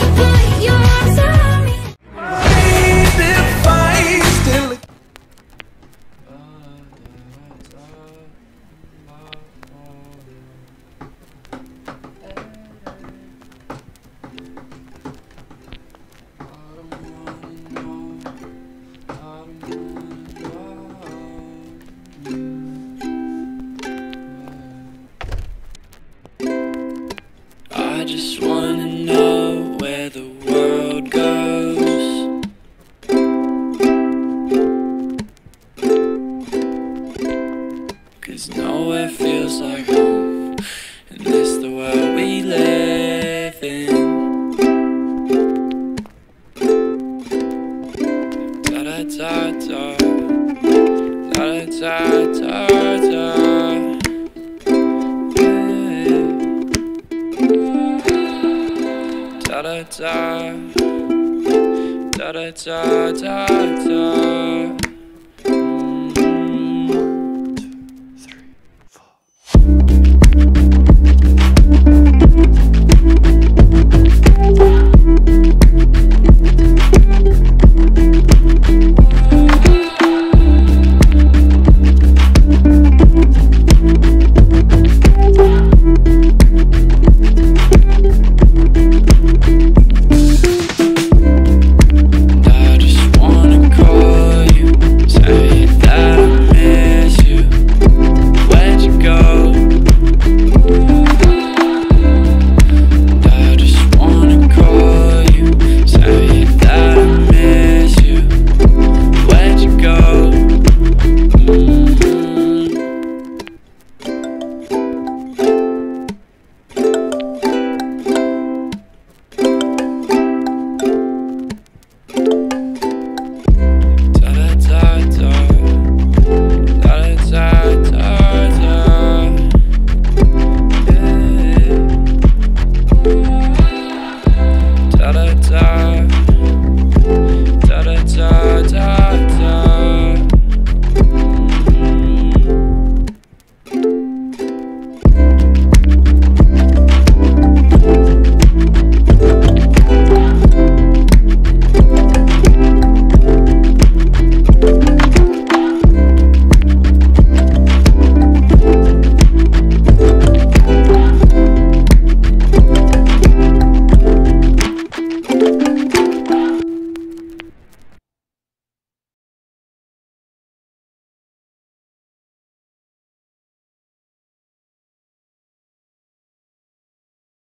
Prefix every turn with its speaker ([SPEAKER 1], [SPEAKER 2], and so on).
[SPEAKER 1] Put your arms around me.
[SPEAKER 2] I just wanna know where the world goes. 'Cause nowhere feels like home, and this the world we live in. Da da da da, da da da da. Da da da, da da da da da.